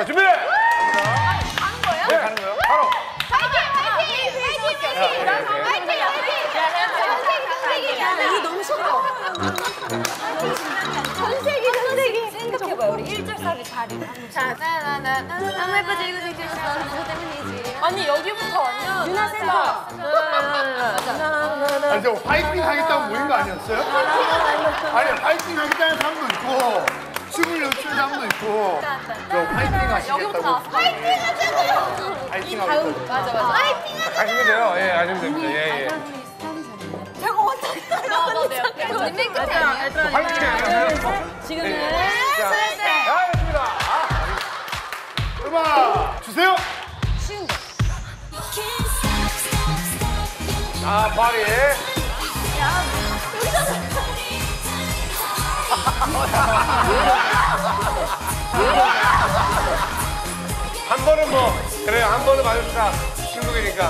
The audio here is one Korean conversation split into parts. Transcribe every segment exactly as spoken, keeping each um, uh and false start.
자, 준비! 가는 거예요? 네, 가는 거예요. 바로. 파이팅! 파이팅! 파이팅! 파이팅! 파이팅! 이거 너무 싫어. 전세기, 전세기. 생각해봐요. 우리 일 절 사비 자리. 자, 나나나 너무 예뻐져. 이거 되게 좋았어. 누구 때문이지? 아니, 여기부터 완전 유나 센터. 아니, 저 화이팅 하겠다고 모인 거 아니었어요? 아니, 화이팅 하겠다는 사람도 있고, 춤을 연출하는 사람도 있고, 저 화이팅 하시겠다고. 파이팅 하자고! 화이팅 다음, 하겠다고. 맞아, 맞아. 파이팅 하자고! 가시면 돼요. 예, 가시면 됩니다. 예, 예. 제가 어떻게 알았는데? 저는 맨 끝에 아니에요? 화이팅 해주세요. 지금은 자, 슬슬. 자, 됐습니다. 음악 주세요. 쉬운 거. 아, 파리. 한 번은 뭐, 그래요. 한 번은 맞읍시다. 중국이니까.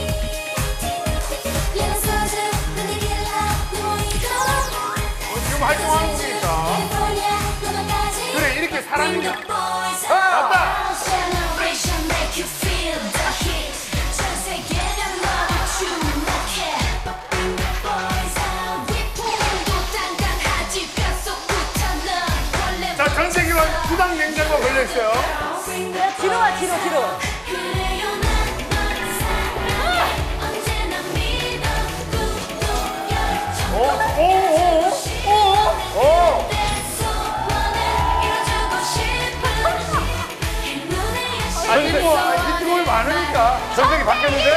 지금 활동하는 거니까. 그래, 이렇게 사람이. 맞다! 자, 전 세계관 부당 냉장고가 걸려있어요. 뒤로 와, 뒤로, 뒤로. 오, 오, 오, 오, 오. 아니, 뭐, 히트곡이 많으니까. 전색이 바뀌었는데?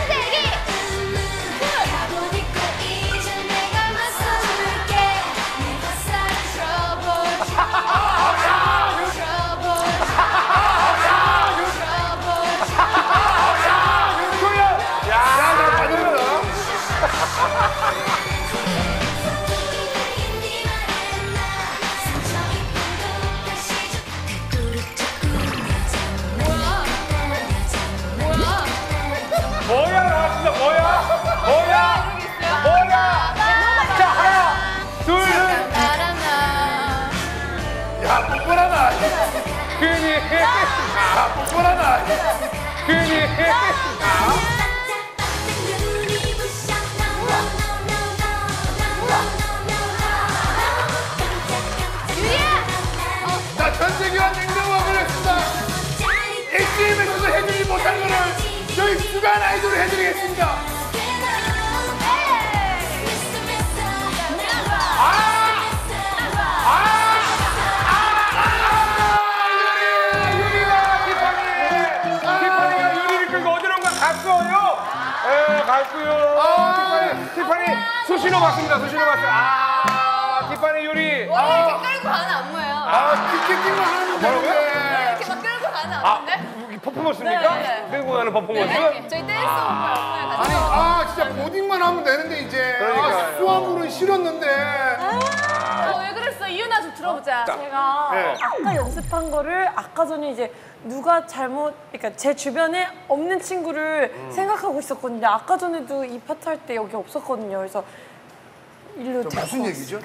야, 나 받는다. 뭐야, 나왔습니다. 뭐야? 뭐야? 뭐야? 자, 하나, 둘, 셋. 야, 뽀뽀라나. 그니, 야, 뽀뽀라나. 그니. 자, 전 세계관 냉장고가 걸렸습니다. 엑스엠에서도 해주지 못한 거를 저희 주간 아이돌이 해드리겠습니다. 아! 아! 아! 유리! 유리가 티파니! 티파니가 유리를 끌고 어디론가 갔어요! 예, 갔고요. 아! 티파니, 티파니 수신호 갔습니다. 수신호 갔어요. 아, 티파니 유리. 원래 이렇게 끌고 가는 안무예요. 아, 티켓팅만 하는 뭐라고요? 건데. 이렇게 막 끌고 가는 아, 안무인데? 이 퍼포먼스입니까? 네, 네. 끌고 가는 퍼포먼스? 네, 저희 댄스 오빠 안무에 아니, 같이. 아, 진짜 보딩만 하면 되는데, 이제. 그러니까요. 아, 수화물은 싫었는데. 어, 왜 그랬어? 이유나 좀 들어보자. 제가 네. 아까 연습한 거를 아까 전에 이제 누가 잘못, 그러니까 제 주변에 없는 친구를 생각하고 있었거든요. 아까 전에도 이 파트 할 때 여기 없었거든요. 그래서 일로 데리고 무슨 얘기죠?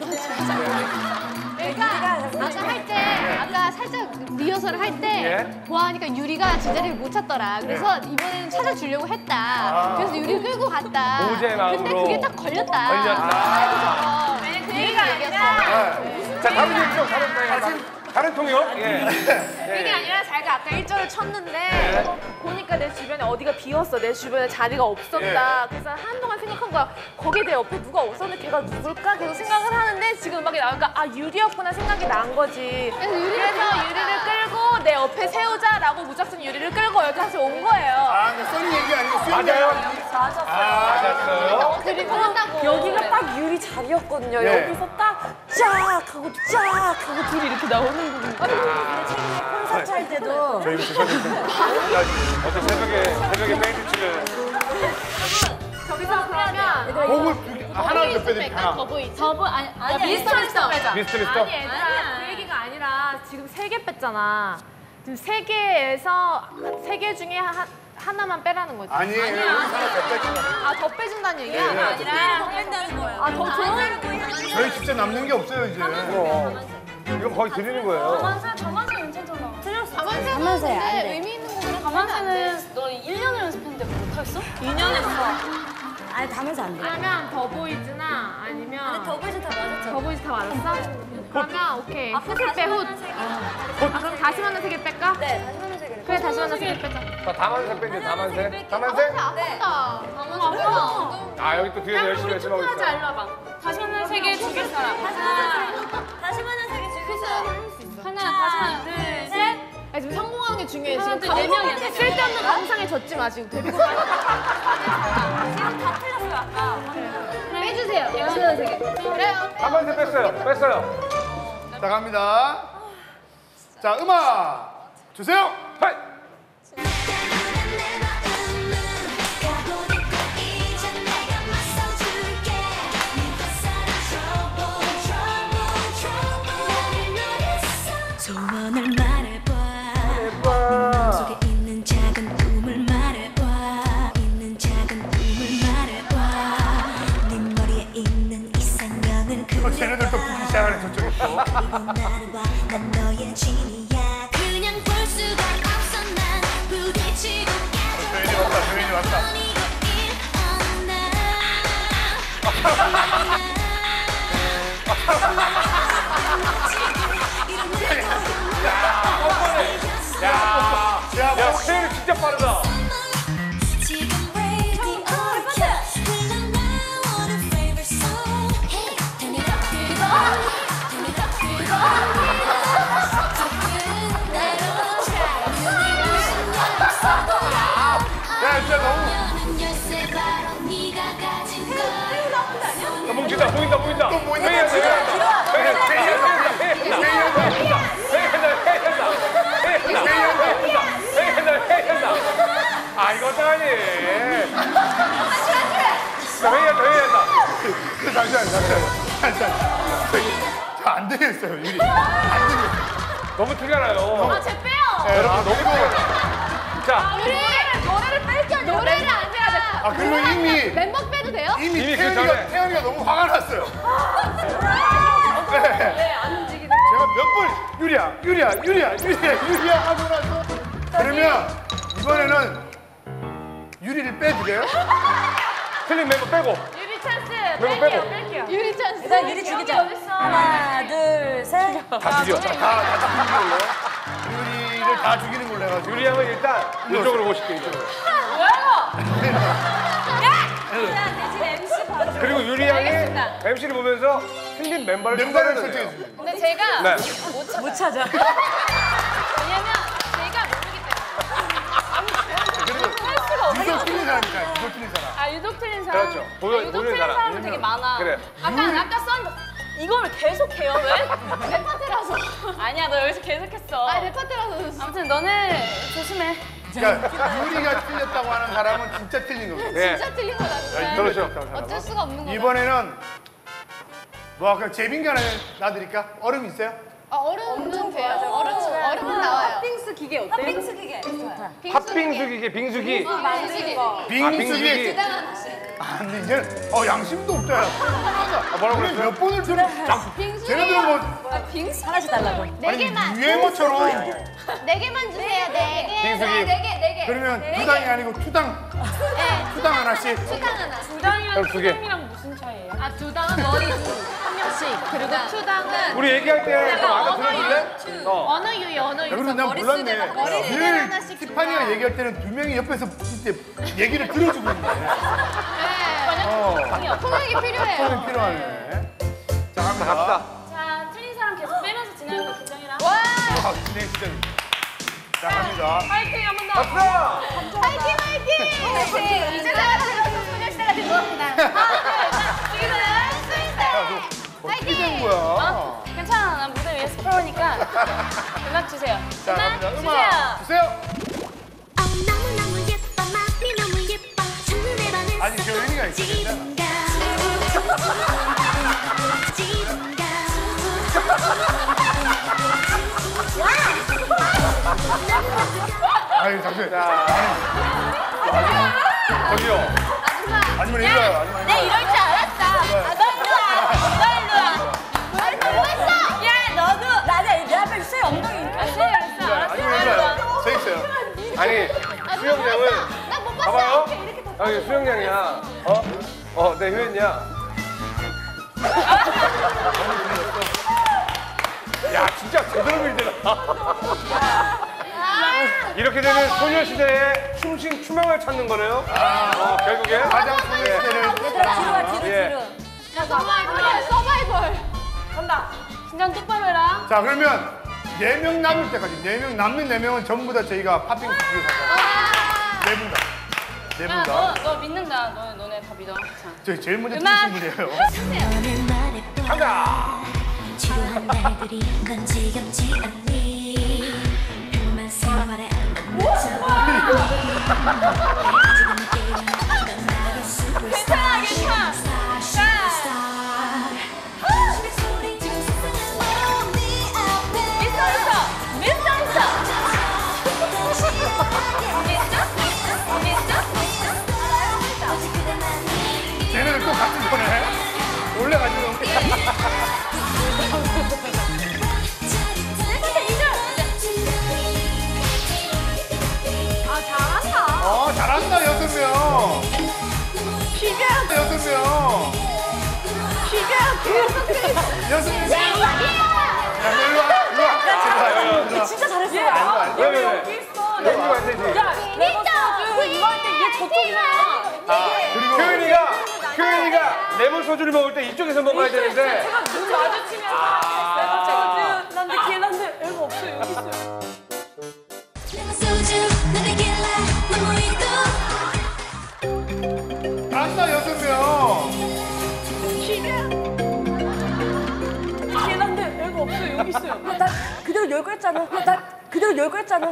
그러니까 아까 할 때, 아까 살짝 리허설을 할 때 예. 보아하니까 유리가 제자리를 못 찾더라. 그래서 이번에는 찾아주려고 했다. 그래서 유리를 끌고 갔다. 보호자의 마음으로. 근데 그게 딱 걸렸다. 걸렸다. 왜냐면 그 얘기가 아니라 자, 다른 얘기죠. 다른 통이요. 다른 통이요? 예. 그게 아니라 자기가 아까 일 절을 쳤는데 보니까 내 주변에 어디가 비었어. 내 주변에 자리가 없었다. 그래서 한동안 생각한 거야. 거기에 내 옆에 누가 없었는데 걔가 누굴까? 계속 생각을 하는데 지금 음악이 나오니까 아 유리였구나 생각이 난 거지. 그래서, 그래서 유리를 끌고 내 옆에 세우자라고 무작정 유리를 끌고 여기 다시 온 거예요. 아, 근데 써니 얘기 아니고 수영 맞아요. 맞았어요. 맞았어요. 그리고 한다고. 여기가 딱 유리 자리였거든요. 네. 여기서 딱 쫙 하고 쫙 하고 둘이 이렇게 나오는 부분. 근데 최근에 콘서트 할 때도 저 이거 죄송합니다. 어제 새벽에, 새벽에 밴드치를. 저기서 그러면 곡을 두 개, 아, 하나를 몇 배 드릴까? 하나. 더 보이지? 저분 아니 아니 미스터 미스터 빼자. 미스터 미스터? 아니 얘들아 그 얘기가 아니라 지금 세 개 뺐잖아. 지금 세 개에서 세 개 중에 하, 하나만 빼라는 거지. 아니에요. 여기 하나 몇 배. 아 더 빼준다는 얘기야? 네. 아니라 더 뺀다는 거예요. 아더 좋은 저희 진짜 남는 게 없어요, 이제. 그럼. 이거 거의 드리는 거예요. 가만사 가만사 괜찮잖아. 가만히 다만세는 너 일 년을 연습했는데 못하겠어? 이 년 했어. 아니 다면서 안 돼. 그러면 더보이즈나 아니면 더보이즈 다 맞았죠? 더보이즈 다 맞았어? 그러면 오케이. 훗을 빼, 훗. 아, 그럼 다시 만난 세계 뺄까? 네, 다시 만난 세계를. 그래, 다시 만난 세계 빼자. 자, 다만세 뺀대, 다만세. 다만세? 아깝다. 다만세. 아, 여기 또 뒤에서 열심히 열심히 하고 투표하자, 있어. 일로 와봐. 다시 만난 세계 죽일 사람. 하나, 다시 만난 세계 죽일 사람. 하나, 다시 만난 둘, 셋. 아, 지금 성공하는 게 중요해. 지금 하나, 둘, 네 명이야, 네 명. 쓸데없는 감상에 젖지 마, 지금. 데뷔곡 빨리. 지금 다 틀렸어요, 아까. 빼주세요. 다시 만난 세계. 그래요. 다만세 뺐어요, 뺐어요. 자, 갑니다. 자, 음악 주세요. 하이! 소원을 말해봐. 속에 있는 작은 꿈을 말해봐. 있는 작은 꿈을 말해봐. 네 머리에 있는 이상형을 또 쟤네들 또 붙기 시작하네, 저쪽에. 그리고 말해봐. 난 너의 진이야. 그냥 볼 수가 없어. 난 부딪히고 깨져. 조인이 왔다, 조인이 왔다. 야, 야, 야, 스테이 진짜 빠르다. 지금 radio 켜. 그냥 나와 the favorite song. Hey, turn it up, turn it up, turn it up, turn it up. 야, 진짜 너무. 열쇠 바로 네가 가진 걸. 야, 뭉친다, 보인다, 보인다. 또 보인다. 회의한다, 회의한다. 회의한다, 회의한다, 회의한다. 회의한다, 회의한다. 아, 이거 어떡하니? 자, 회의한다, 회의한다. 그, 잠시만요, 잠시만요. 잠시만요. 자, 안 되겠어요, 유리. 안 되겠어요. 너무 티가 나요. 아, 쟤 빼요. 네, 여러분, 너무. 자, 노래를, 노래를 뺄 게 아니라 노래를 안 빼야 돼. 아, 그리고 이미, 멤버 빼도 돼요? 이미 이미 그 태연이가, 전에. 태연이가 너무 화가 났어요. 네. 안 움직이네. 제가 몇 번, 유리야, 유리야, 유리야, 유리야, 유리야 하고 나서. 그러면 이번에는 유리를 빼드려요? 틀린 멤버 빼고. 유리 찬스. 빼고, 뺄게요, 빼고. 뺄게요. 유리 찬스. 일단 유리 죽이자. 하나, 둘, 셋. 다 죽여. 다, 다 죽이는 걸로. 유리를 다 죽이는 걸로 해가지고. 유리양은 일단 이쪽으로 모실게, 이쪽으로. 대신 엠씨 봐줘. 그리고 유리양이 엠씨를 보면서 틀린 멤버를 멤버를 찾아내야 설정해 돼요. 주세요. 근데 제가 네. 못 찾아. 못 찾아. 왜냐면 제가 모르기 때문에. 할 수가 없어. 유독 틀린 사람이잖아요, 유독 틀린 사람. 아, 유독 틀린 사람. 그렇죠. 보여- 아, 유독 보이는 틀린 사람. 사람은 되게 많아. 그래. 아까 아까 썬 이걸 계속 해요 왜? 내 파트라서. 아니야, 너 여기서 계속했어. 아니 내 파트라서. 아무튼 너는 조심해. 그러니까 유리가 틀렸다고 하는 사람은 진짜 틀린 거거든요. 네. 진짜 틀린 거다. 야, 그렇죠. 유리가 틀렸다고 어쩔 수가 없는 거다. 이번에는 뭐 아까 제빙기 하나 놔드릴까? 얼음 있어요? 아, 얼음은 돼요. 얼음 얼음은 나와요. 핫빙스 기계 어때? 핫빙스 기계. 핫빙수 기계, 빙수기. 만지기. 빙수기. 두당 하나씩. 아, 근데 이제 어 양심도 없다. 야. 아, 뭐라고 우리 그랬어요? 몇 번을 들어? 자, 쟤네들은 뭐 빙수? 하나씩 달라고. 네 아니 개만. 유행어처럼 네 개만 주세요. 네 개. 빙수기. 네 개, 네 개. 그러면 두 당이 아니고 투당 네. 투당 하나씩. 투당 하나. 두당이랑 그럼 두 개. 수당이랑 무슨 차이예요? 아, 두 당은 머리 한 명씩. 그리고 투당은 우리 얘기할 때 좀 알아 들어줄래? 어. 언어 유희, 언어 야, 유희. 그리고 난 몰랐네. 머리 늘 하나씩 티파니가 얘기할 때는 두 명이 옆에서 이때 얘기를 들어주고 있네. 네. 어, 통역이 필요해요. 그게 필요하네. 자, 자, 갑니다. 갑시다. 자, 틀린 사람 계속 빼면서 진행하는 거 긴장해라. 와! 아, 진짜 진짜. 자, 갑니다. 파이팅 한 번 더. 갑시다! 파이팅, 파이팅! 이제 내가 들어서 소녀시대가 된 겁니다. 하나, 둘, 지금은 야, 스윗스타일. 너 어떻게 된 거야? 괜찮아, 난 무대 위에서 프로니까 음악 주세요. 자, 갑니다. 음악 주세요. 어, 너무너무 예뻐 맘이 너무 예뻐 첫눈에 반했어 아니, 조연이가 있어, 지금가 지금가 아유, 잠시만. 자, 저기요. 아니면 일로 와요. 아니면 내 일로 이럴 줄 알았어. 아, 너 일로 와. 너 일로 와. 너 뭐 했어? 야, 너도. 나는 내 앞에 쇠 엉덩이. 아, 쎄, 알았어. 와요. 아니면 일로 와요. 저 있어요. 아니 수영장을 나못 봤어. 봐봐요. 이렇게, 이렇게 더. 여기 수영장이야. 어? 어, 내 효연이야. 야, 진짜 제대로 밀더라. 이렇게 되면 소녀시대의 춤신 추명을 찾는 거네요. 어, 결국에 가장 소녀시대를 얘들아 뒤로 와 뒤로 예. 뒤로. 야, 서바이벌, 서바이벌. 간다. 긴장 똑바로 해라. 자 그러면 네 명 남을 때까지 네 명 남는 네 명은 전부 다 저희가 팥빙수 주기로 하자. 네분 다. 네 분 다. 너 믿는다. 너 너네 다 믿어. 자. 저희 제일 먼저 음악. 틀리신 분이에요. 오늘만의 또 간다. 지루한 날들이 난 지겹지 않니 평범한 생활에 안맞춰 지금 게임은 넌 나의 슈퍼스타 괜찮아, 괜찮아. 슈퍼스타 소리 지금 세상은 네 앞에 미스터 미스터. 미스터 미스터. 쟤네들 또 같은 거네. 올려가지고. 아, 잘한다. 어 잘한다 여섯 명. 기계, 여섯 명. 기계. 여섯 명. 야 일로 와. 일로 와. 일로 와. 진짜 잘했어. 왜, 왜, 왜? 여기 있어. 여기 안 되지. 레몬 소주 이거 할 때 얘 저쪽이잖아. 그리고 효연이가, 효연이가 레몬 소주를 먹을 때 이쪽에서 먹어야 되는데. 제가 눈 마주치면서 레몬 소주 난데 걔 난데 애가 없어 여기 있어요. 소주 너를 길러 너무 잘한다 여섯 명. 걔 난데 애가 없어 여기 있어요. 나 그대로 열고 했잖아. 나 그대로 열고 했잖아.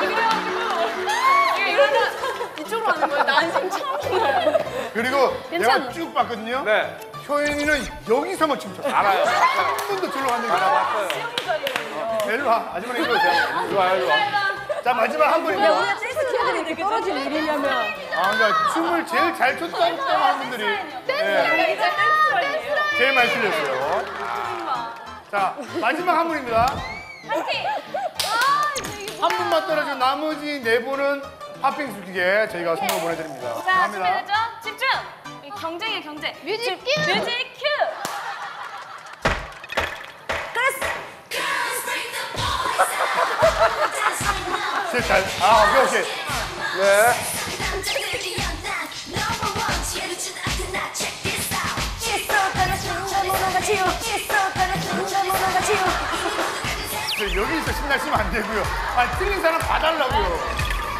이게 이러면 이쪽으로 하는 거야. 나 안심 처음 본 거야. 그리고 내가 쭉 봤거든요. 네. 효연이는 여기서만 춤춰. 알아요. 한 번도 절로 간 적이 없어. 알아봤어요. 일로 와. 아줌마 일로 오세요. 좋아요, 일로 와. 자 마지막 한 분입니다. 우리가 댄스 키워드리 이렇게 떨어질 일이냐면. 아 그러니까 춤을 제일 잘 췄다고 하는 분들이 네, 이제 댄스 제일 많이 틀렸어요. 자 마지막 한 분입니다. 한 분만 떨어지고 나머지 네 분은 팥빙수 기계 저희가 선물 보내드립니다. 자 감사합니다. 준비됐죠? 집중. 이 경쟁이야 경쟁. 뮤직 큐. 뮤직 큐. 제일 잘. 아 오케이 오케이. 네. 저 여기서 신나시면 안 되고요. 아 틀린 사람 봐달라고요.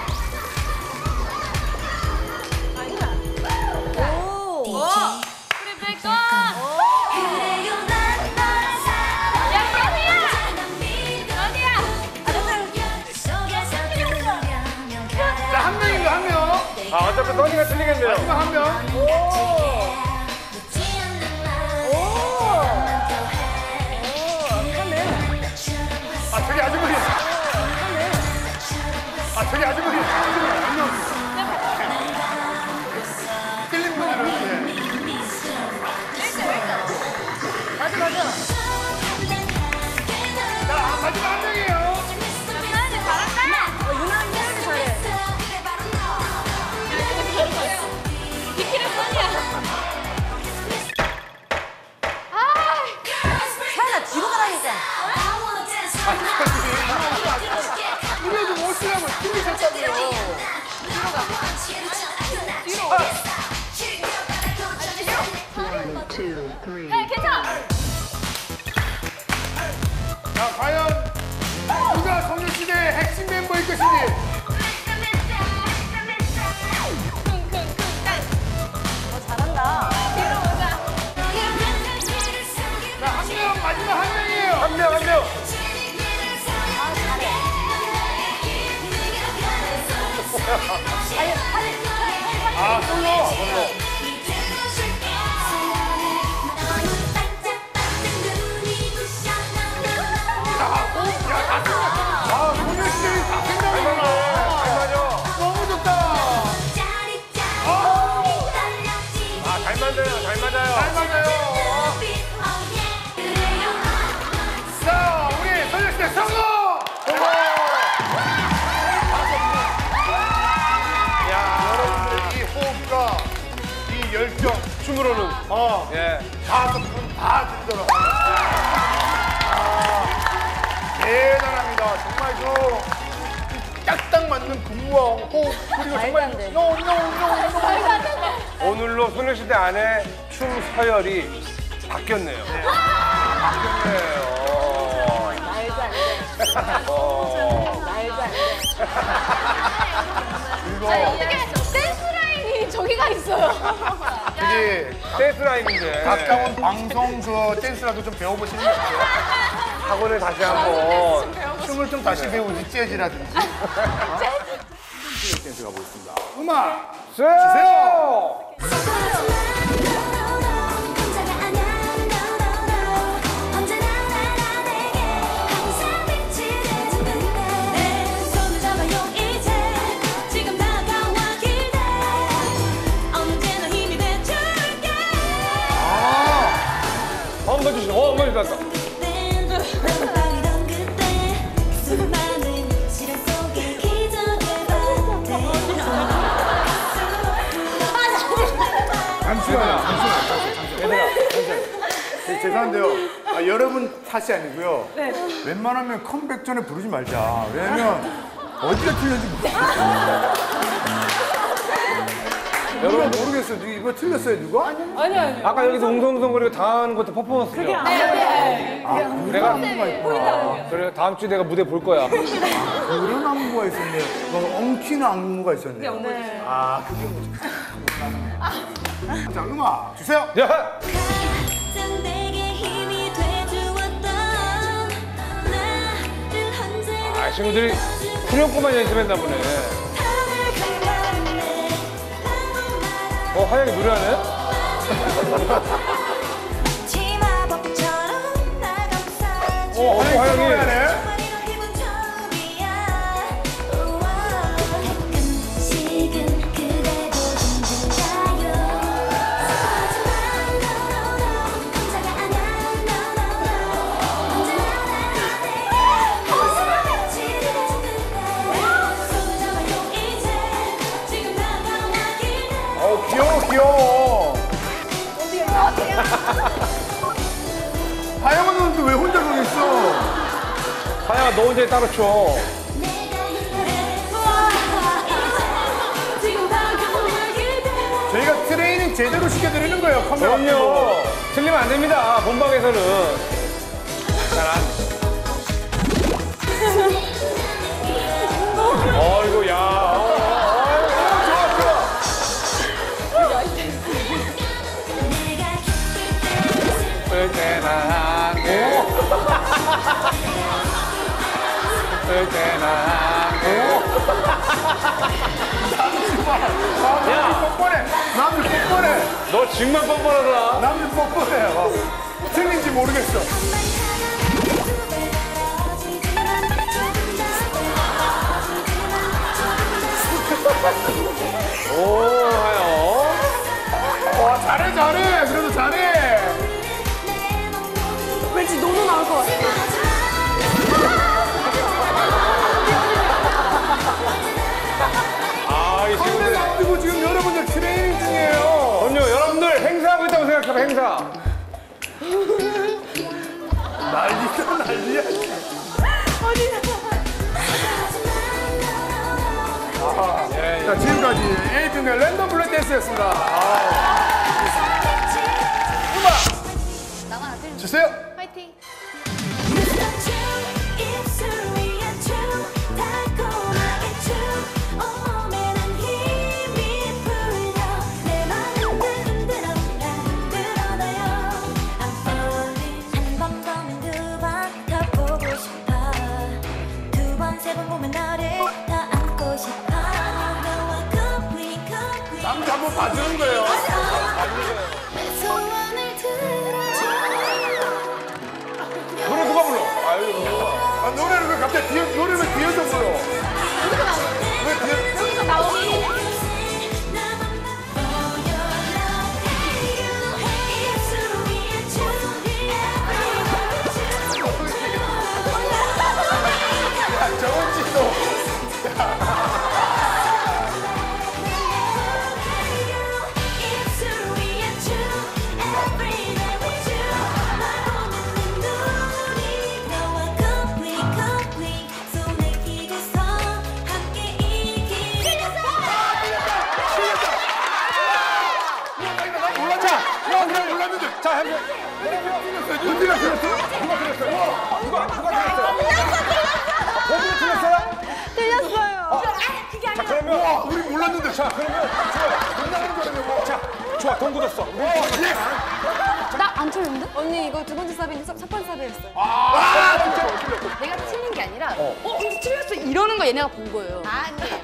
우리 백건. 그래요 난 너를 사랑해 야 현이야. 자 한 명인가 한 명. 아, 어차피 써니가 틀리겠네요. 마지막 한 명. 아 저기 아주머니. 아 저기 아주머니. 안녕. 틀린 분들은 예. 맞아 맞아. 자 마지막 한 명이에요. 유나는 잘한다. 유나는 댄스 잘해. 비키는 선이야. 사연아 뒤로 가라니까. 이게 좀 오시라고 틀리셨다고요. 네, 괜찮아. 자 과연 누가 소녀시대의 핵심 멤버일 것인지. 잘한다. 자 한 명 마지막 한 명이에요. 한 명, 한 명. 아 솔로. 솔로. 아 소녀시대 다 생각나구나. 잘 맞아. 너무 좋다. 아, 잘 맞아요, 잘 맞아요. 잘 맞아요. 자 우리 소녀시대 성공. 어, 예. 다섯 분 다 드리도록 하겠습니다. 아, 대단합니다. 정말 저 딱딱 맞는 분무와 호흡 그리고 정말 노노노노 오늘로 소녀시대 안에 춤 서열이 바뀌었네요. 바뀌었네요. 말도 안 돼. 어. 말도 안 돼. 그리고 어떻게 댄스 라인이 저기가 있어요. 되게 댄스 라인인데. 가까운 방송 그 댄스라도 좀 배워보시는 게 어때요? 학원에 다시 한번. 춤을 좀 다시 배우지, 재즈라든지. 재즈 댄스 가보겠습니다. 음악 주세요! 혼자가 아냐 no no no 언제나 나라 내게 항상 빛을 내주는데 내 손을 잡아요 이제 지금 다가와 기대 언제나 힘이 돼줄게 한번 주시죠. 어, 한번 주시죠. 그땐 너무 떨리던 그때 수많은 시련 속에 기적을 봤대 잠시만요. 잠시만요. 얘들아, 잠시만요. 죄송한데요. 아, 여러분 탓이 아니고요. 웬만하면 컴백 전에 부르지 말자. 왜냐면 어디가 틀렸는지 모르겠어요. 여러분 모르겠어요. 누구 이거 틀렸어요, 누가? 아니 아니. 아까 여기서 웅성웅성거리고 다 하는 것도 퍼포먼스죠? 그게 아니야. 아, 내가- 그런 안무가 있구나. 그래, 다음 주에 내가 무대 볼 거야. 그런 안무가 있었네. 뭐 엉키는 안무가 있었네. 네. 아, 그게 뭐지? 자, 음악 주세요. 야! 가장 내게 힘이 돼주었던 나를 언제나 아, 친구들이 후렴구만 연습했나 보네. 어, 하영이 노래하네? 치마법처럼 날 감싸줘 어, 어, 하영이. 노래하네. 정말 이런 기분 처음이야 우와 가끔씩은 그래도 힘들까요 하지만 no no no 혼자가 아냐 no no no 언제나 나를 내게 항상 빛을 내주는데 손을 잡아요 이제 지금 다가와 기대 어, 귀여워, 귀여워. 하영은 너는 왜 혼자 거기 있어? 하영아, 너 혼자 따로 쳐. 내가 이래 지금 다가와 기대 저희가 트레이닝 제대로 시켜드리는 거예요, 컴백. 그럼요. 틀리면 안 됩니다, 본방에서는. 잘 안. 어이구, 야. 어, 어, 어, 좋아, 좋아. 내가 기쁠 을 때나 한게. 을 때나 한게. 남들 뻔뻔해. 남들 뻔뻔해. 너 정말 뻔뻔하다. 남들 뻔뻔해. 어. 틀린지 모르겠어. 오, 하영. 와, 잘해, 잘해. 그래도 잘해. 왠지 노노 나올 것 같아. 아, 이 컴백 친구들. 앞두고 지금 여러분들 트레이닝 중이에요. 그럼요, 여러분들 행사하고 있다고 생각해봐, 행사. 난리다, 난리야. 아, 자, 지금까지 에이핑의 랜덤 블랙 댄스였습니다. 아. 음악 주세요. 화이팅. 입술 위에 춤 달콤하게 춤 온몸에 난 힘이 풀려 내 맘은 흔들어 날 흔들어놔요 I'm falling 한 번 보면 두 번 더 보고 싶어 두 번 세 번 보면 너를 더 안고 싶어 너와 complete complete 남자 한번 봐주는 거예요. 내 소원을 들어줘 노래 누가 불러? 아유, 아, 노래를 왜 갑자기 뒤에, 노래를 왜 뒤에서 불러? 왜 뒤에? 여기서 나오니. 야, 정은지도. 입술 위에 춤 은지가 틀렸어요? 누가 틀렸어요? 누가 누가 틀렸어요? 범인이 틀렸어요? 틀렸어요. 자 그러면 와, 우리 몰랐는데. 자 그러면 좋아. 끝나는 거라며. 자 좋아 돈 굳었어. 나 안 틀렸는데? 언니 이거 두 번째 서비는 첫 번째 서비였어요. 아, 진짜. 내가 틀린 게 아니라 어, 언니 틀렸어 이러는 거 얘네가 본 거예요. 아니에요.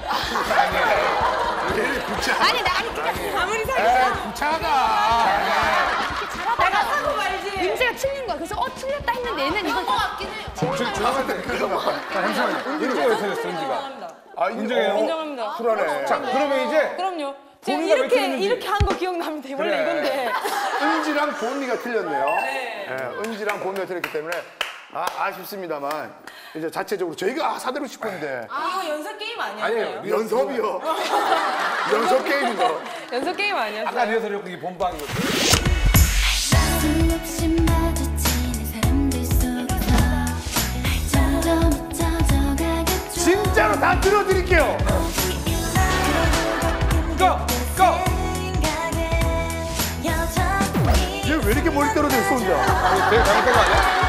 아니 나 아니 그냥 아무리 생각해도 구차하다. 내가 사고 말지. 민지가 틀린 거야. 그래서 어 틀렸다 했는데 얘는 이거 거 같긴 해요. 조용한데 그거 봐. 자 잠시만요. 은지가 왜 틀렸어 은지가? 아, 인정해요? 인정합니다. 불안해. 자 그러면 이제 그럼요. 제가 본인가 왜 이렇게 틀렸는지. 이렇게 한 거 기억납니다. 원래 그래. 이건데. 은지랑 보미가 틀렸네요. 네. 은지랑 보미가 틀렸기 때문에 아, 아쉽습니다만 이제 자체적으로 저희가 사드리고 싶은데 아, 이거 연습 게임 아니었어요? 아니에요. 연습이요. 연습 게임인가? 연습 게임 아니었어요? 아까 리허설이었고 이게 본방이었고. 수없이 마주치는 사람들 속에서 점점 젖어가겠죠. 진짜로 다 들어드릴게요. 고! 고! 얘 왜 이렇게 멀리 떨어져 있어 혼자? 이거 되게 잘못된 거 아니야?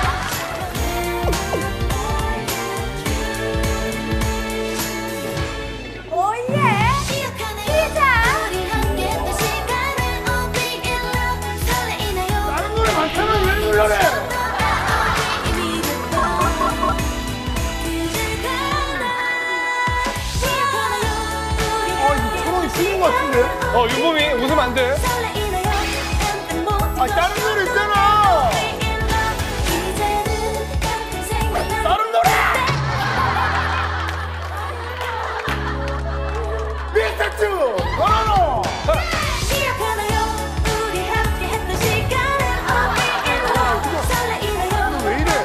다른 노래 많잖아. 왜 놀라래? 아, 이거 천원이 틀린 것 같은데? 어 윤범이 웃으면 안 돼. 아, 다른 노래 있잖아. 다른 노래! 미스터츄! 너너너! 왜 이래?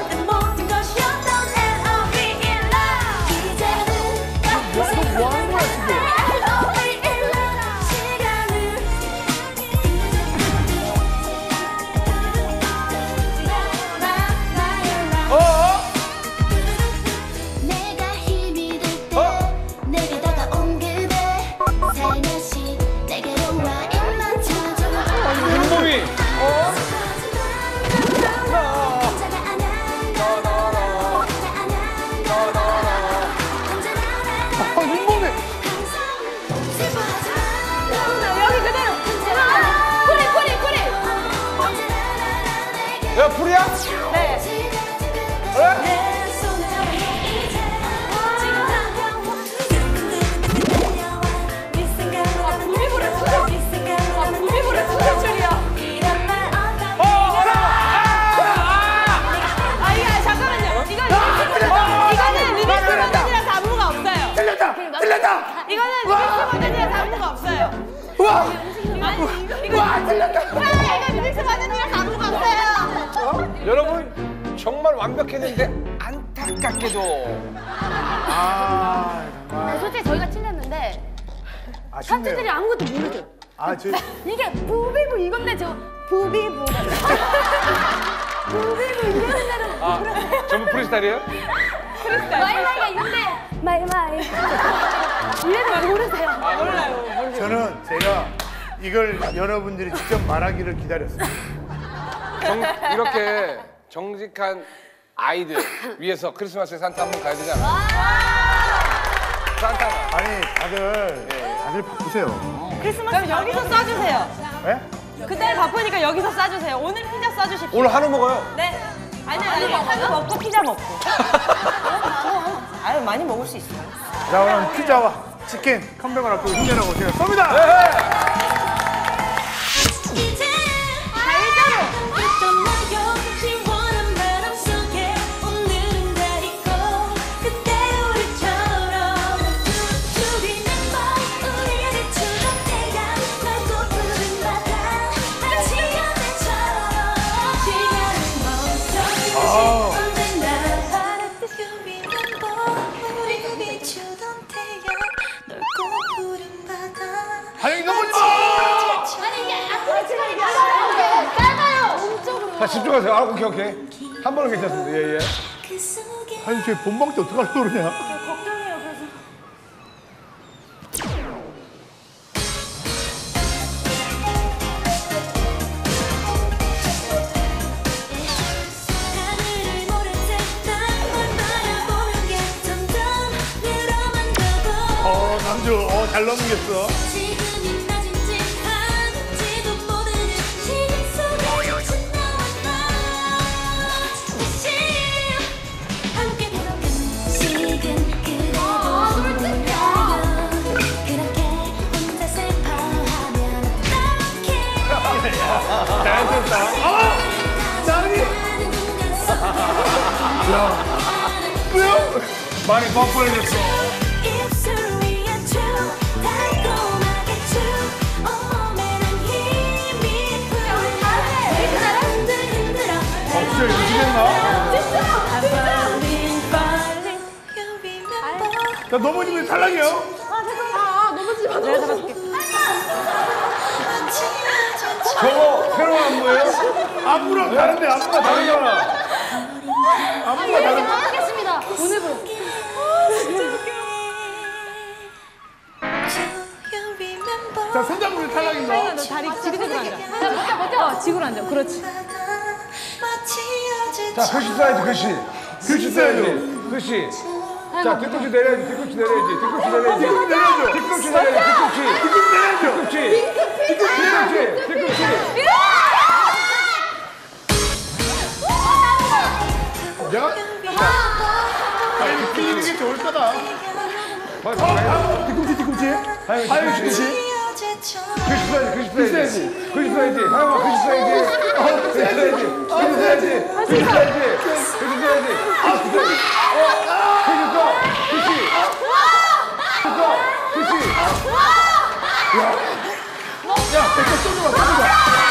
너 뭐 하는 거야, 지금? 어? 내가 힘이 될 때 어? 내게 다가온 그대 살며시 내게로 와 입만 쳐줘 윤범이. 혼자가 아냐 혼자가 아냐 언제나 아, 윤범이! 항상 슬퍼하지 마 여기 그대로. 뿌리 뿌리 뿌리. 야 풀이야? 네. 내 손을 잡아 이제 지금 당장 네 생각으로 부비부를 틀려. 네 생각으로 부비부를 틀릴 줄이야. 이런 말 어떤 어! 아, 이거 잠깐만요. 이거 이거는 리믹스 버전이라서 안무가 없어요. 틀렸다! 틀렸다! 이거는 리믹스 버전이라서 안무가 없어요. 우와! 아니, 이거 이거 우와, 틀렸다! 이거 리믹스 버전이라서 안무가 없어요. 여러분 정말 완벽했는데 안타깝게도 아, 정말. 솔직히 저희가 틀렸는데 아쉽네요. 삼촌들이 아무것도 모르죠. 아, 저, 이게 부비부 이건데 저 부비부. 부비부 이러는 데는 아 전부 프리스타일이에요? 마이마이가 이건데 마이마이. 이래도 모르세요. 몰라요. 저는 제가 이걸 여러분들이 직접 말하기를 기다렸어요. 정, 이렇게 정직한 아이들 위해서 크리스마스에 산타 한번 가야 되잖아. 산타가. 아니, 다들, 다들 바쁘세요. 크리스마스 그럼 여기서 쏴주세요. 예? 그날 바쁘니까 여기서 쏴주세요. 오늘 피자 쏴주십시오. 오늘 한우 먹어요. 네. 아니, 아니, 한우 먹고 피자 먹고. 아유, 많이 먹을 수 있어요. 자, 그럼 피자와 치킨 컴백을 앞두고 힘내라고 제가 쏩니다! 이제 어떤 나요 시원한 바람 속에 오늘은 날 잊고 그때 우리처럼 둘이 멤버 우리의 비추던 태양 넓고 푸른 바다 마치 연애처럼 시간은 멈춰 언제나 바랬듯이 우리 멤버 우리 비추던 태양 넓고 푸른 바다 아니, 넘어지 마! 아니 이게 앞으로 지금 이게 자 집중하세요. 아 오케이 오케이. 한 번은 괜찮습니다. 예예. 그 속에 아니, 쟤 본방 때 어떡하려고 그러냐? 남주, 어, 잘 넘기겠어. 지금이 낮인지 밤인지도 모르는 시간 속에 멈춘 너와 나 다시 함께 걸어간 시간 그래도 힘들어요 그렇게 혼자 슬퍼하면 어떡해 잘했다. 어! 나은이! 야, 뭐야? 많이 뻔뻔해졌어. 입술 위에 쭉 달콤하게 쭉 온몸에 난 힘이 풀려 흔들 흔들어 진짜 이기겠나? 나 넘어지면 탈락이에요. 저거 새로운 안무예요? 안무랑 다른데 안무가 다르잖아. 안무가 다른데. 하겠습니다. 자, 손잡으면 탈락인가? 다리 지그재그로 앉아. 자, 버텨, 버텨. 어, 지그로 앉아. 그렇지. 자, 글씨 써야지, 글씨. 글씨 써야지. 글씨. 자, 뒤꿈치 내려야지, 뒤꿈치 내려야지, 뒤꿈치 내려야지. 뒤꿈치 내려야죠. 뒤꿈치 내려야지, 뒤꿈치. 뒤꿈치 내려야죠. 뒤꿈치. 뒤꿈치 내려야지, 뒤꿈치. 내가? 아니, 피는 게 좋을 거다. 어, 뒤꿈치, 뒤꿈치. 하영, 뒤꿈치. 글씨 써야지, 글씨 써야지. 글씨 써야지. 하영아, 글씨 써야지. 어, 글씨 써야지. 글씨 써야지. 글씨 써야지. 글씨 써야지. 아, 글씨 써야지. 어, 글씨 써. 글씨. 글씨 써. 글씨. 야. 야, 내거 쏘줘봐, 쏘줘봐.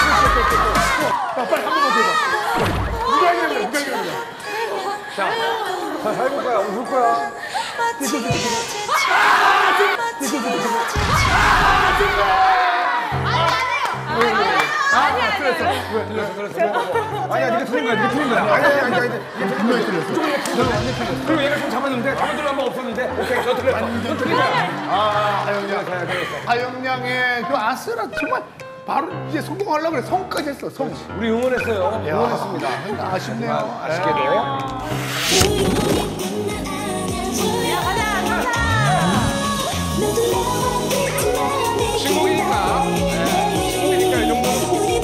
야, 빨리 한 번만 더 해봐. 누가 이기는 거야, 누가 이기는 거야. 자, 자, 해볼 거야, 웃을 거야. 뒤꿈치, 뒤꿈치. 아, 뒤꿈치, 뒤꿈치. 아, 정말. 아, 틀렸어. 왜? 틀렸어, 틀렸어. 아니야, 네가 틀린 거야, 네가 틀린 거야. 아니, 아니, 아니, 아니. 이게 분명히 틀렸어. 그리고 얘가 좀 잡았는데, 잡아들 한번 없었는데, 오케이, 저 틀렸어. 너 틀린 거야. 아, 하영양. 하영양의 그 아슬아, 정말 바로 이제 성공하려고 그래. 성까지 했어, 성. 우리 응원했어요. 응원했습니다. 아쉽네요. 아쉽게도. 신곡이니까. 신곡이니까 이 정도.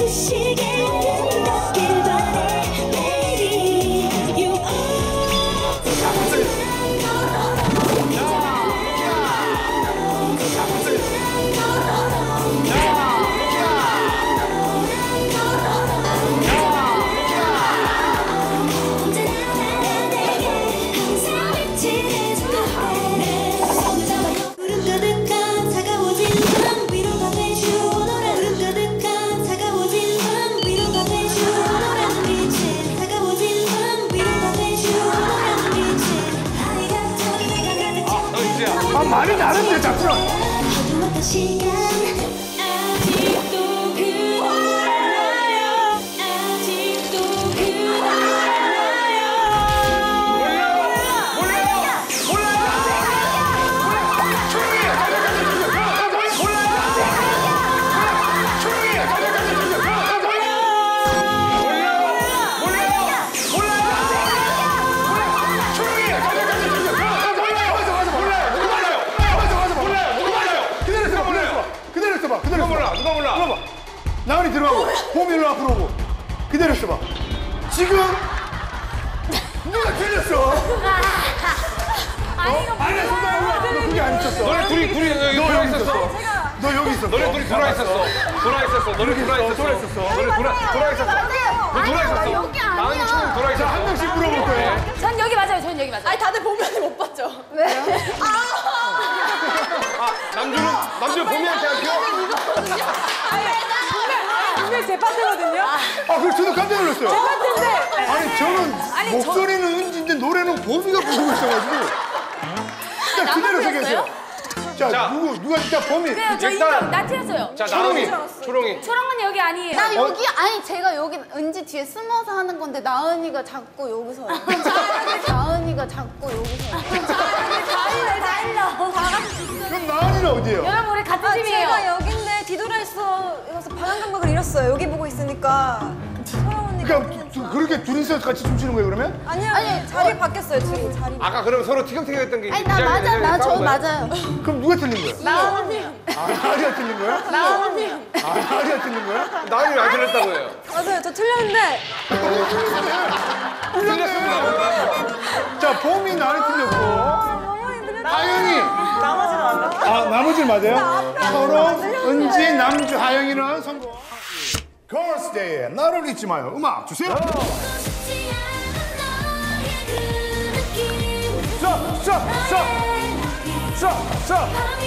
아, 말이 다른데, 자꾸. 어두웠던 시간 아직도 그리워요 아직도 그리워요 몰라요! 몰라요! 몰라요! 조용히 해! 누가 몰라, 누가 몰라. 들어봐. 나은이 들어가고, 봄이 일로 앞으로 오고. 그대로 있어봐. 지금 누가 틀렸어? 아이가 아니야, 손가락으로. 너 그게 안 있었어. 너네 둘이 둘이 여기 너 돌아 여기 있었어. 있었어. 너 여기 있었어. 너네 둘이 돌아 있었어. 돌아 있었어. 너네 돌아 있었어. 돌아 있었어. 너네 돌아 돌아 있었어. 너 돌아 있었어. 여기 아니야. 나은이 처음 돌아 있었어. 한 명씩 물어볼 거예요. 전 여기 맞아요. 전 여기 맞아요. 아니, 다들 보면 못 봤죠? 아, 남주는 남주 봄이한테 한 표. 분명히 제 파트거든요. 아, 그래, 저도 깜짝 놀랐어요. 파트인데 아니, 저는 아니, 목소리는 은지인데 노래는 봄이가 부르고 있어가지고. 일단 그대로 생겼어요. 자, 자. 누구, 누가 진짜 봄이. 그래요. 저 일단- 이거 나 틀렸어요. 자, 나은이, 초롱이. 초롱은 여기 아니에요. 나 여기 아니 제가 여기 은지 뒤에 숨어서 하는 건데 나은이가 자꾸 여기서 나은이가 자꾸 여기서 자일래 자일러. 그럼 나은이는 어디예요? 여러분 우리 같은 아, 팀이에요. 제가 여긴데 뒤돌아 있어 여기서 방향 감각을 잃었어요 여기 보고 있으니까 소영 언니 그러니까 두- 그렇게 둘이서 같이 춤추는 거예요 그러면? 아니요, 아니 자리 바뀌었어요, 둘이 자리. 아까 그럼 서로 티격태격했던 게 아니 나 맞아 나 저 맞아요. 그럼 누가 틀린 거예요? 나 언니. 아 나리가 틀린 거야? 나 언니. 아 나리가 틀린 거야? 나는 안 틀렸다고 해요. 맞아요, 저 틀렸는데. 자 봄이 나를 틀렸고 하영이 나머지는 안 나. 아 나머지는 맞아요? 서로 은지 남주 하영이는 성공. 걸스데이에 나를 잊지 마요. 음악 주세요. 쏴, 쏴, 쏴, 쏴, 쏴.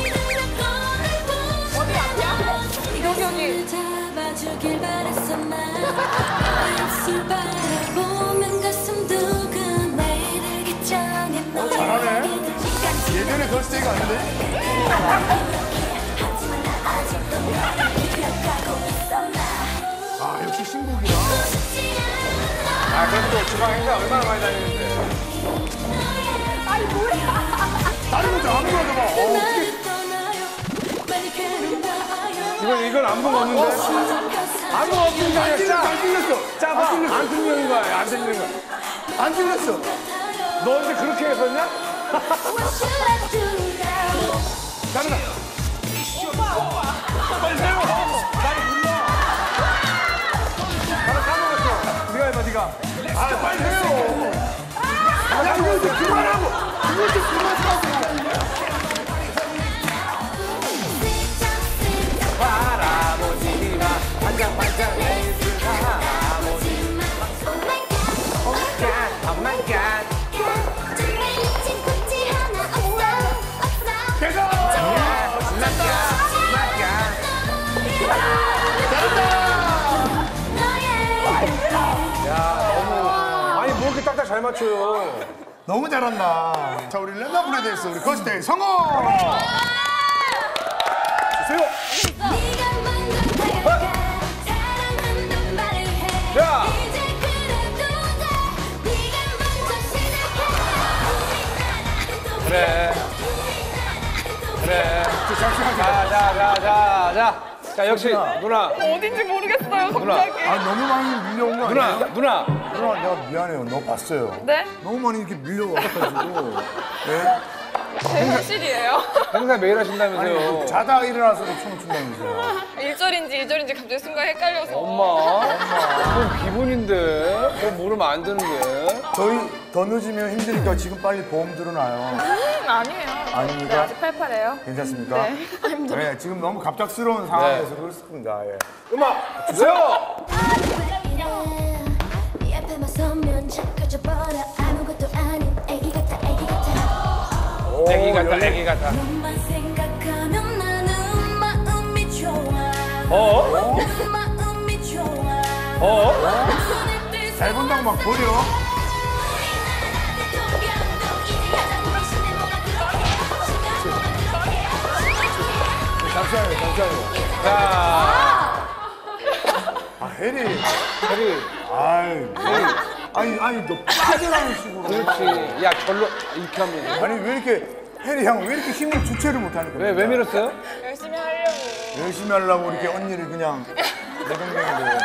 여기 여기. 잡아주길 바랬어 나 입술 바라보면 가슴 두근해 결정해 너 잘하네. 예전에 걸스데이가 아닌데? 아 역시 신곡이다. 아 그럼 또 주방 행사 얼마나 많이 다니는데. 다른 거죠 아무거나 잡아. 어, 어떻게 이건 이건 안 보고 없는데. 안 보고 없는 게 아니라 짜. 안 틀렸어. 짜봐. 안 틀리는 거야. 안 틀리는 거야. 안 틀렸어. 너 언제 그렇게 했었냐? 잘한다. 빨리 세워. 나를 불러. 나를 까먹었어. 네가 해봐, 네가. 아 빨리 해요. 야 이거 이제 그만하고. 이거 이제 그만하고. 바라보지 마. 반짝반짝 레이스 바라보지 마. Oh my God, oh my God. 계속. 아니 뭐 이렇게 딱딱 잘 맞춰요. 너무 잘한다. 자 우리 랜덤 브레드에서 우리 걸스데이 성공. 주세요. 자. 그래. 그래. 자자자자자 자. 자 역시 누나. 어딘지 모르겠어요 누나. 갑자기. 아 너무 많이 밀려온 거 누나. 아니에요? 누나. 누나 내가 미안해요. 너 봤어요. 네? 너무 많이 이렇게 밀려와가지고. 네? 제 현실이에요. 행사 매일 아니 하신다면서요. 자다 일어나서도 춤을 춘다면서요. 일절인지 이절인지 갑자기 순간 헷갈려서. 엄마. 그건 기분인데. 그거 모르면 안 되는데. 저희 더 늦으면 힘드니까 지금 빨리 보험 들어놔요. 음, 아니에요. 아닙니까? 네, 아직 팔팔해요. 괜찮습니까? 네. 네, 지금 너무 갑작스러운 상황에서 그렇습니다. 예. 음악 주세요. 네 앞에만 서면 착해져버려 아무것도 아닌 애기 같아 애기 같아 애기 같다, 애기 같다. 너만 생각하면 나는 마음이 좋아 어? 나는 마음이 좋아 어? 손을 뜰 잘 본다고 막 버려. 잠시만요, 잠시만요. 자. 아, 혜리. 혜리. 아이, 혜리. 아니, 아니, 너 빠져나는 식으로. 그렇지. 야, 절로 이렇게 하면. 아니, 왜 이렇게, 혜리 형, 왜 이렇게 힘을 주체를 못하는 거야? 왜, 왜 밀었어요? 열심히 하려고. 열심히 하려고 이렇게 언니를 그냥 내동댕이로.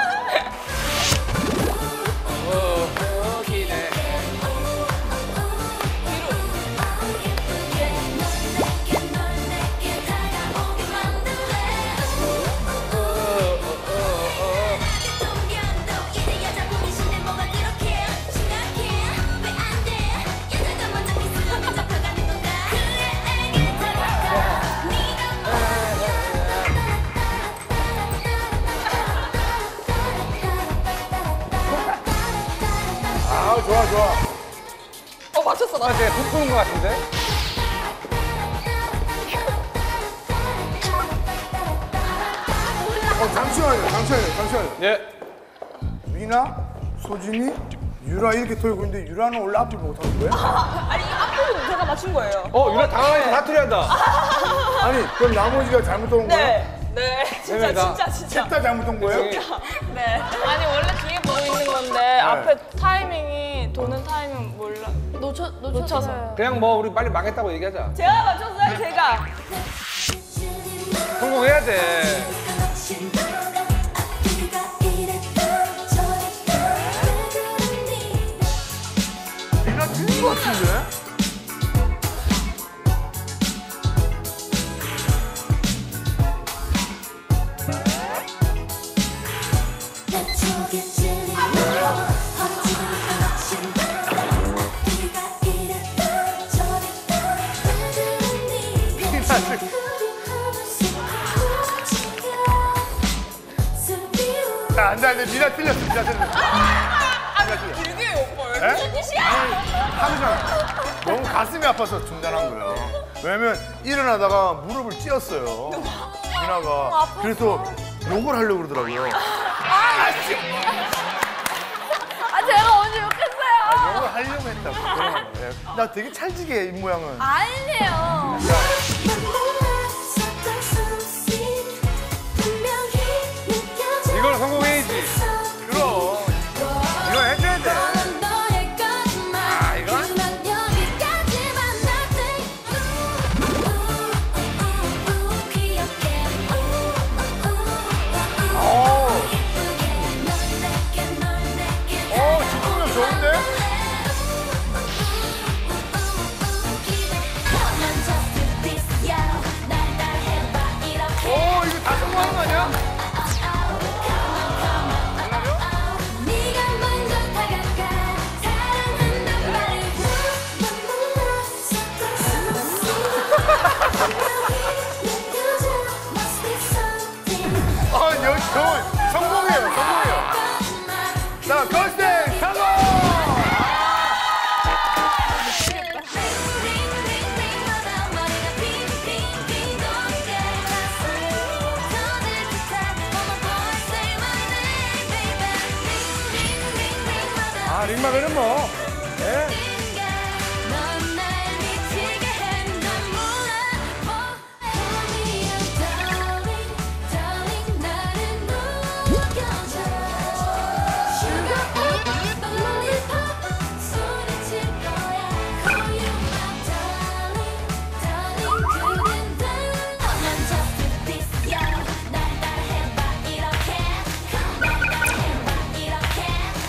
아, 좋아, 좋아. 어 맞췄어 나. 아, 제가 훅 끄는 것 같은데? 어, 잠시만요, 잠시만요, 잠시만요. 예. 미나, 소진이, 유라 이렇게 돌고 있는데 유라는 원래 앞을 못하는 거야? 아니 앞으로 제가 맞춘 거예요. 어, 유라 당황해서 사투리 한다. 아니, 그럼 나머지가 잘못 온 거야? 네. 네. 진짜 네, 나- 진짜 진짜. 셋 다 잘못 온 거예요? 네. 아니 원래 뒤에 보고 있는 건데 앞에 타이밍이 도는 타이밍 몰라. 놓쳐 놓쳐서. 그냥 뭐 우리 빨리 망했다고 얘기하자. 제가 맞췄어요 제가. 성공해야 돼. 자, 안 돼, 안 돼. 미나 틀렸어, 미나 틀렸어. 미나 틀렸어. 되게 오빠 에? 무슨 짓이야? 하루장 너무 가슴이 아파서 중단한 거예요. 왜냐면 일어나다가 무릎을 찧었어요. 미나가. 그래서 욕을 하려고 그러더라고요. 아 제가 언제 욕했어요? 아, 욕을 하려고 했다고. 그런 거예요. 나 되게 찰지게 입 모양은. 아니에요. 이걸 성공해야지. 그럼. 이거 해줘야 돼. 아, 이건? 어, 집중력 좋은데? 오, 이거 다 성공하는 거 아니야? 네가 먼저 다가가 사랑한단 말을 넌 몰라 아, 여기 저 성공이에요, 성공이에요. 자, 걸스데이 성공! 아, 링마벨은 뭐. 예? 넌 날 미치게 해난 몰라 Darling, darling 나를 녹여줘 Sugar lollipop 소리칠 거야 Call you my darling, darling 그댄 난 just this yeah 날 따라해봐 이렇게 날 따라해봐 이렇게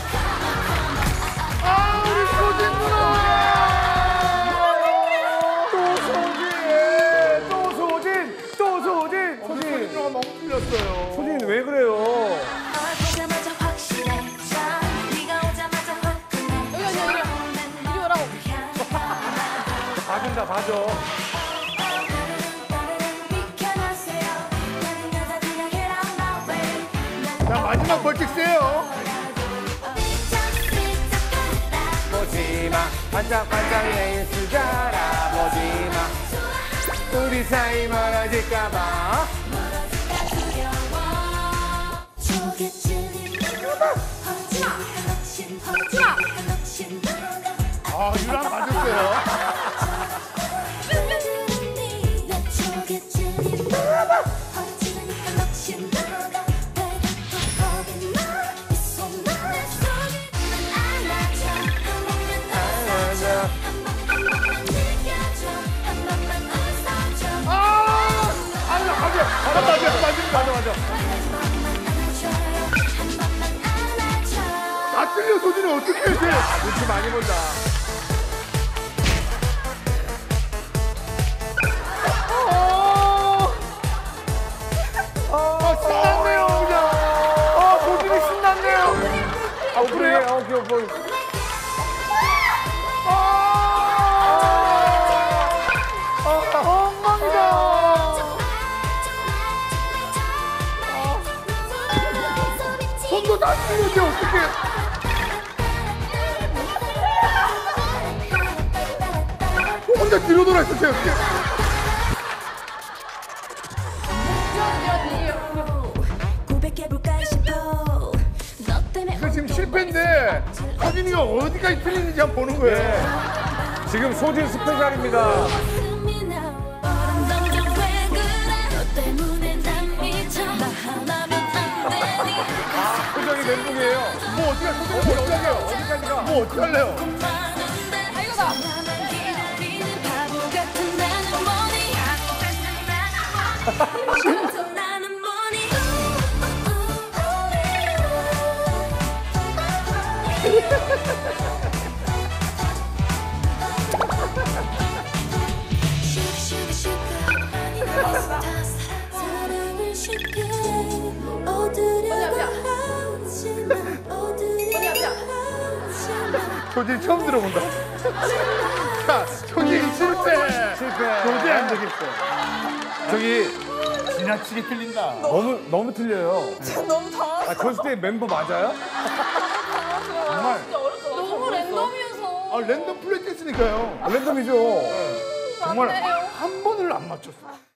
아, 우리 소진 누나! 또 소진! 또 소진! 또 소진! 소진 누나가 너무 틀렸어요. 소진이 왜 그래요? 널 보자마자 확실해 네가 오자마자 화끈해 여기 여기 여기 이리 오라고 봐준다, 봐줘. 비켜나세요 다른 여자 그냥 get out my way 자, 마지막 벌칙 세요. 보지마, 반짝반짝 내 수자라 보지마. 우리 사이 멀어질까봐. 조개 찔린 허지 넉신 허지 넉신 아, 유랑 맞았어요. 내 조개 찔린 허지니까 넉신 내가 또 겁이 나 있어 내 속에 안아줘 한 번만 웃어줘 한 번만 느껴줘 한 번만 웃어줘 아! 아니, 가게! 맞아, 맞아, 맞아, 맞아. 한 번만 안아줘 다 틀려, 소진이 어떻게 해, 쟤? 눈치 많이 본다. 아, 신났네요, 그냥. 아, 소진이 신났네요. 아, 그래? 어, 오케이, 오케이. 손도 다 틀렸지, 어떡해. 혼자 뒤로 돌아 있었어요, 어떡해. 고백해볼까 싶어 너 때문에 이거 지금 실패인데 서진이가 어디까지 틀리는지 한번 보는 거예요. 지금 소진 스페셜입니다. 웃음이 나와 당장 왜 그래 너 때문에 난 미쳐 나 하나면 안 되니 표정이 멘붕이에요. 뭐 어떻게 할 거예요? 뭐 어떻게 할래요? 어디까지 가? 뭐 어떻게 할래요? 많은데 나만 기다리는 바보 같은 나는 뭐니 그래서 나는 뭐니 사랑을 쉽게 얻으려고 하지만 얻으려고 하지만 조진 처음 들어본다. 자, 조진 실패. 실패. 도저히 안 되겠어. 저기 지나치게 틀린다. 너무 너무 틀려요. 너무 당황. 아, 걸스데이 멤버 맞아요? 정말. 너무 랜덤이어서. 아, 랜덤 플레이 했으니까요. 랜덤이죠. 정말 한 번을 안 맞췄어.